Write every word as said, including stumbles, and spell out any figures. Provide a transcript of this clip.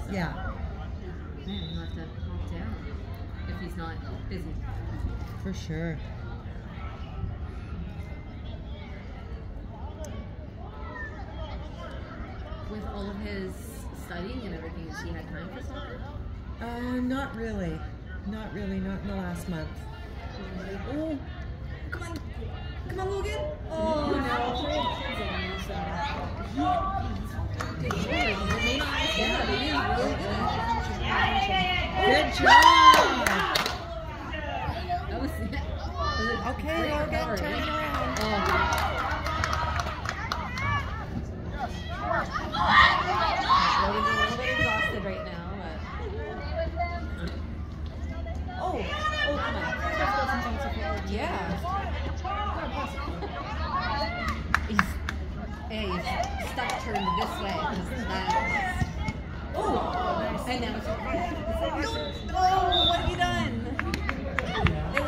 Yeah. Man, you'll have to calm down if he's not busy. For sure. With all of his studying and everything, has he had time for soccer? Uh, not really. Not really. Not in the last month. Oh, come on. Come on, Logan. Oh, Good job. Good job. That was, that was a Okay, great Logan, recovery. turn it around. Oh. Logan's a little bit exhausted right now, but... Oh, oh, come on. Yeah. He's, hey, he's stuck turned this way. That, oh, and now it's